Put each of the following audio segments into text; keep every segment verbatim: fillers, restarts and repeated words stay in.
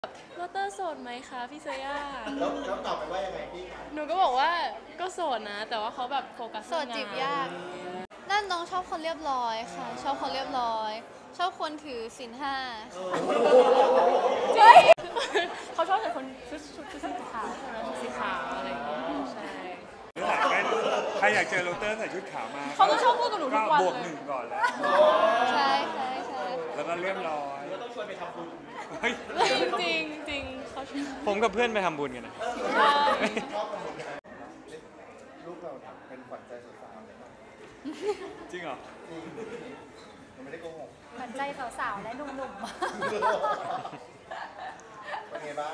โรเตอร์โสดไหมคะพี่เซย่าแล้วแล้วตอบไปว่ายังไงพี่คะหนูก็บอกว่าก็โสดนะแต่ว่าเขาแบบโฟกัสโสดจีบยากนั่นน้องชอบคนเรียบร้อยค่ะชอบคนเรียบร้อยชอบคนถือศีลห้าเขาชอบแต่คนชุดชุดชุดสีขาวใช่ไหมชุดสีขาวอะไรอย่างเงี้ยใช่ใครอยากเจอโรเตอร์ใส่ชุดขาวมาเขาก็ชอบพูดกับหนูทุกวันเลยบวกหนึ่งก่อนแล้วใช่ใช่ใช่แล้วก็เรียบร้อยก็ต้องชวนไปทำบุญจริงจริงเขาชอบผมกับเพื่อนไปทำบุญกันนะใช่ชอบทำบุญกันลูกเราเป็นขวัญใจสาวๆเลยนะจริงเหรอจริงมันไม่ได้โกหกขวัญใจสาวๆและหนุ่มๆเป็นไงบ้าง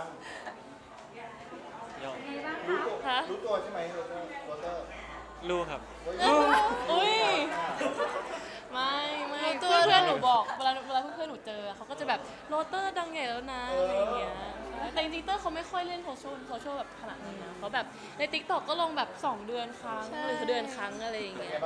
รู้ตัวรู้ตัวใช่ไหมโรเตอร์โรเตอร์รู้ครับอุ้ยไม่ไม่เพื่อนเพื่อนหนูบอกเวลาเวลาเพื่อนหนูเจอเขาก็จะแบบโรเตอร์ดังใหญ่แล้วนะอะไรอย่างเงี้ยแต่จริงๆเตอร์เขาไม่ค่อยเล่นโซเชียลโซเชียลแบบขนาดนี้นะเขาแบบในติ๊กต็อกก็ลงแบบสองเดือนครั้งหรือเดือนครั้งอะไรอย่างเงี้ย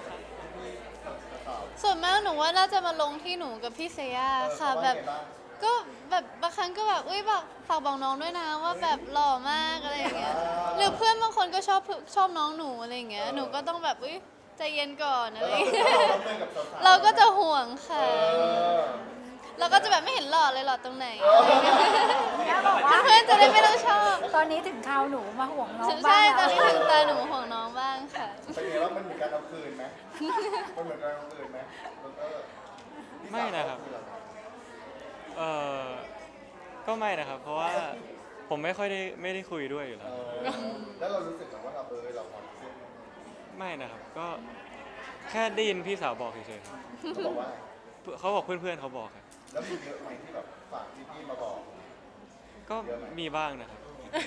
ส่วนมากหนูว่าน่าจะมาลงที่หนูกับพี่เซย่าค่ะแบบก็แบบบางครั้งก็แบบอุ้ยแบบฝากบอกน้องด้วยนะว่าแบบหล่อมากอะไรอย่างเงี้ยหรือเพื่อนบางคนก็ชอบชอบน้องหนูอะไรอย่างเงี้ยหนูก็ต้องแบบอุ้ยใจเย็นก่อนอะไรอย่างเงี้ยเราก็จะห่วงค่ะเราก็จะแบบไม่เห็นหล่อเลยหล่อตรงไหนเพื่อนจะได้ไม่ต้องชอบตอนนี้ถึงคราวหนูมาห่วงน้องบ้างใช่ตอนนี้ถึงตาหนูห่วงน้องบ้างค่ะเป็นไงว่ามันเหมือนการเอาคืนไหมมันเหมือนการเอาคืนไหมไม่นะครับเออก็ไม่นะครับเพราะว่าผมไม่ค่อยได้ไม่ได้คุยด้วยอยู่แล้วแล้วเรารู้สึกว่าเราเออเราพอขึ้นไม่นะครับก็แค่ได้ยินพี่สาวบอกเฉยๆครับเขาบอกว่าเขาบอกเพื่อนๆเขาบอกครับแล้วมีเยอะไหมที่แบบฝากพี่ๆมาบอกก็มีบ้างนะครับ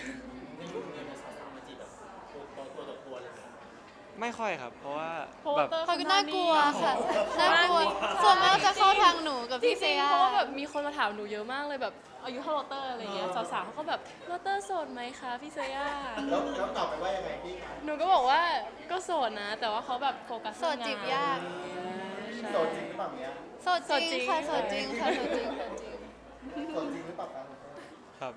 ไม่ค่อยครับเพราะว่าแบบเขาก็น่ากลัวค่ะน่ากลัวส่วนมากจะเข้าทางหนูกับพี่เซย่าเพราะว่าแบบมีคนมาถามหนูเยอะมากเลยแบบอายุเท่าโรเตอร์อะไรเงี้ยสาวๆเขาก็แบบโรเตอร์โสดไหมคะพี่เซย่าแล้วแล้วตอบไปว่ายังไงพี่คะหนูก็บอกว่าก็โสดนะแต่ว่าเขาแบบโฟกัสโสดจีบยากโสดจริงหรือเปล่าเนี้ยโสดจริงค่ะโสดจริงค่ะโสดจริงโสดจริงหรือเปล่าครับ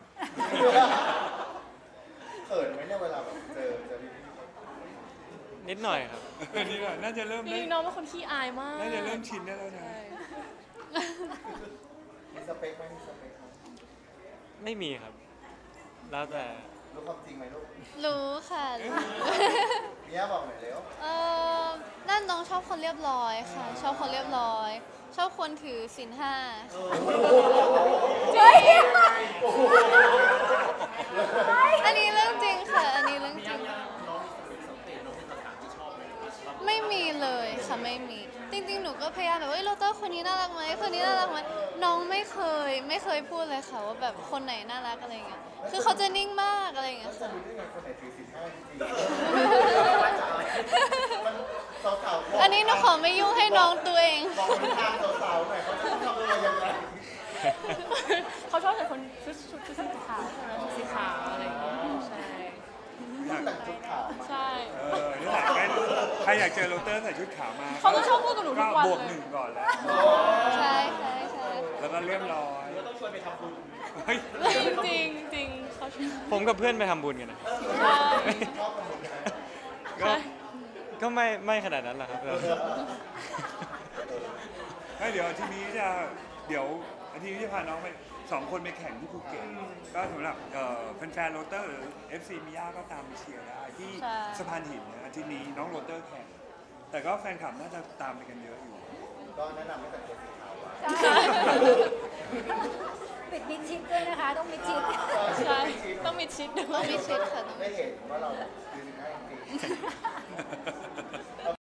เขินไหมเนี่ยเวลาแบบเจอเจอพี่นิดหน่อยครับนี่แหละน่าจะเริ่มนี่น้องเป็นคนขี้อายมากน่าจะเริ่มชินได้แล้วนะมีสเปคไหมมีสเปคไหมไม่มีครับแล้วแต่รู้ความจริงไหมลูกรู้ค่ะเมียบอกหน่อยเร็วเออนั่นน้องชอบคนเรียบร้อยค่ะชอบคนเรียบร้อยชอบคนถือศีลห้าอันนี้เรื่องจริงค่ะอันนี้เรื่องจริงไม่มีเลยค่ะไม่มีจริงๆหนูก็พยายามแบบว่าโรเตอร์คนนี้น่ารักไหมคนนี้น่ารักไหมน้องไม่เคยไม่เคยพูดเลยค่ะว่าแบบคนไหนน่ารักอะไรเงี้ยคือเขาจะนิ่งมากอะไรเงี้ยค่ะอันนี้หนูขอไม่ยุ่งให้น้องตัวเองเขาชอบแต่คนชุดชุดชุดสีขาวใช่ไหมชุดสีขาวอะไรอย่างเงี้ยใช่ใช่ใครอยากเจอโรเตอร์ใส่ชุดขาวมาเขาก็ชอบพูดกับหนูทุกวันเลยบวกหนึ่งก่อนแล้วใช่ใช่ใช่แล้วก็เรียบร้อยก็ต้องชวนไปทำบุญจริงจริงจริงเขาชอบผมกับเพื่อนไปทำบุญกันนะก็ก็ไม่ไม่ขนาดนั้นแหละครับเดี๋ยวทีนี้จะเดี๋ยวทีนี้จะพาน้องไปสองคนไปแข่งที่ภูเก็ตก็สำหรับแฟนๆโรเตอร์หรือ เอฟ ซี มิยาก็ตามไปเชียร์ได้ที่สะพานหินนะอาทิตย์นี้น้องโรเตอร์แข่งแต่ก็แฟนคลับน่าจะตามไปกันเยอะอยู่ก็แนะนำให้แต่งตัวสีขาวปิดมิดชิดด้วยนะคะต้องมิดชิดใช่ต้องมิดชิดด้วยต้องมิดชิดค่ะได้เห็นว่าเรายืนได้จริง